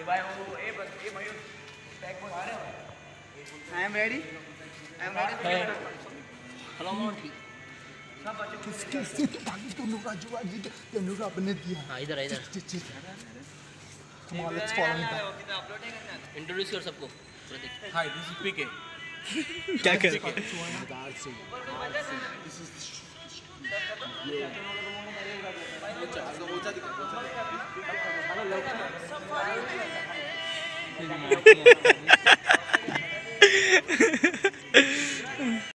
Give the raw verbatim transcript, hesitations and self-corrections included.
भाई वो ए बस ए भाई टैग को आ रहे हो। I am ready I am ready. Hello Monty सब बच्चे किस किस बाकी तो नुका जुआ जी तो नुका अपने दिया। हां इधर इधर कमाल लेट्स फॉलो मी। कितना अपलोड है करना। इंट्रोड्यूस कर सबको प्रतीक। हाय दिस इज पीके। क्या कर दिस इज